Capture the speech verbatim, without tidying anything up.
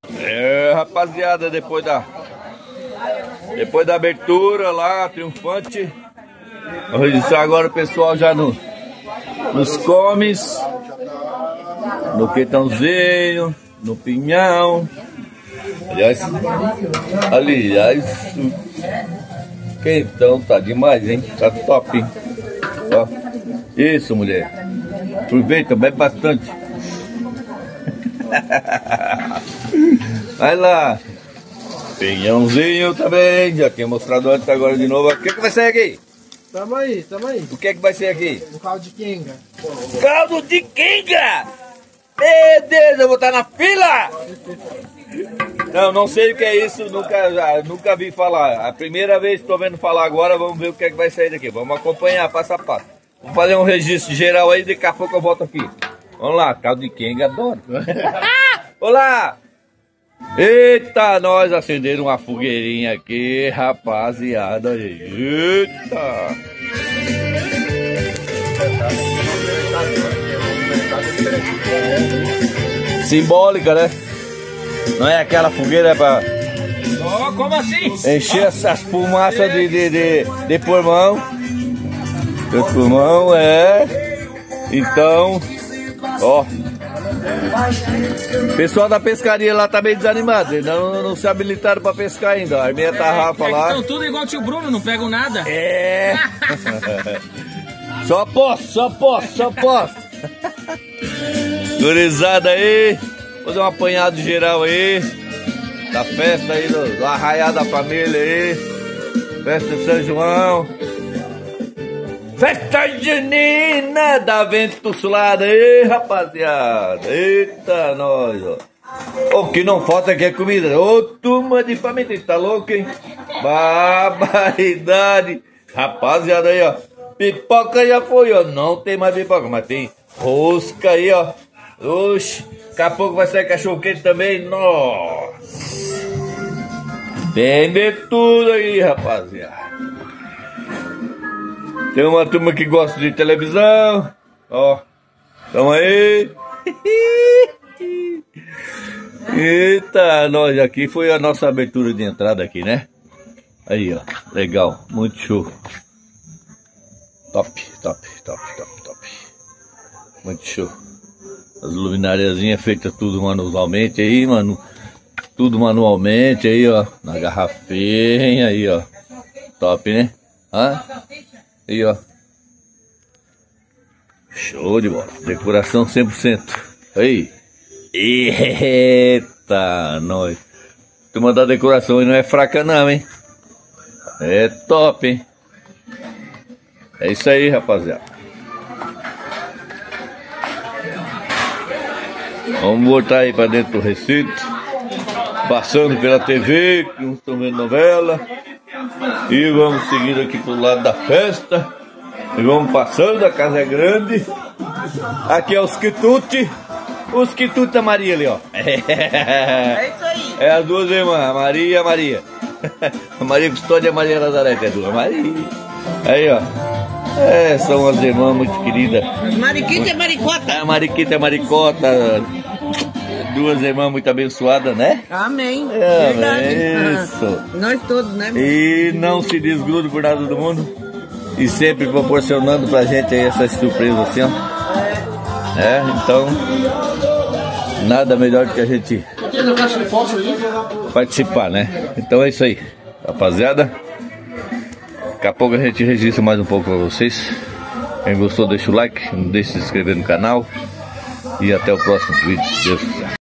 É, rapaziada, depois da depois da abertura lá, triunfante, vou registrar agora o pessoal já no, nos comes, no quentãozinho, no pinhão. Aliás, aliás, quentão tá demais, hein? Tá top, hein? Ó, isso, mulher. Aproveita, bebe bastante. Vai lá. Pinhãozinho também. Já tinha mostrado antes, agora de novo. O que que vai sair aqui? Tamo aí, tamo aí. O que é que vai ser aqui? Um caldo de quenga. Caldo de quenga! Meu Deus, eu vou estar na fila! Não, não sei o que é isso, nunca, já, nunca vi falar. A primeira vez que estou vendo falar agora, vamos ver o que é que vai sair daqui. Vamos acompanhar passo a passo. Vamos fazer um registro geral aí, daqui a pouco eu volto aqui. Vamos lá, caldo de quenga, adoro. Olá! Eita, nós acenderam uma fogueirinha aqui, rapaziada. Eita! Simbólica, né? Não é aquela fogueira pra... Oh, como assim? Encher essas fumaças de, de, de, de pulmão. De pulmão, é. Então, ó. Pessoal da pescaria lá tá meio desanimado. Eles não, não se habilitaram pra pescar ainda. Ó. A minha tarrafa lá. Então tudo igual o tio Bruno, não pegam nada. É. Só posso, só posso, só posso. Gurizada aí. Vou dar um apanhado geral aí. Da festa aí, do, do arraiá da família aí. Festa de São João. Festa junina da Vento Sulada aí, rapaziada. Eita, nós, ó. O que não falta aqui é comida. Ô, turma de família, tá louco, hein? Barbaridade. Rapaziada aí, ó. Pipoca já foi, ó. Não tem mais pipoca, mas tem rosca aí, ó. Oxi. Daqui a pouco vai sair cachorro quente também. Nossa. Tem de tudo aí, rapaziada. Tem uma turma que gosta de televisão. Ó. Tamo aí. Eita, nós aqui foi a nossa abertura de entrada aqui, né? Aí, ó. Legal. Muito show. Top, top, top, top, top. Muito show. As luminariazinhas feitas tudo manualmente aí, mano. Tudo manualmente aí, ó. Na garrafinha aí, ó. Top, né? Hã? Aí, ó. Show de bola. Decoração cem por cento. Aí. Eita, nós. Turma da decoração aí não é fraca não, hein? É top, hein? É isso aí, rapaziada. Vamos botar aí pra dentro do recinto. Passando pela T V, que uns estão vendo novela. E vamos seguindo aqui pro lado da festa. E vamos passando, a casa é grande. Aqui é os quitutes. Os quitutes da Maria ali, ó. É isso aí. É as duas irmãs, a Maria e a Maria. A Maria Custódia e a Maria Nazaré, que é duas Maria. Aí, ó. É, são as irmãs muito queridas. Mariquita e maricota. A Mariquita e a Maricota. Duas irmãs muito abençoadas, né? Amém. É, verdade. isso. Nós todos, né? E não se desgruda por nada do mundo. E sempre proporcionando pra gente aí essas surpresas assim, ó. É, então, nada melhor do que a gente participar, né? Então é isso aí, rapaziada. Daqui a pouco a gente registra mais um pouco pra vocês. Quem gostou, deixa o like, não deixe de se inscrever no canal. E até o próximo vídeo, se Deus quiser.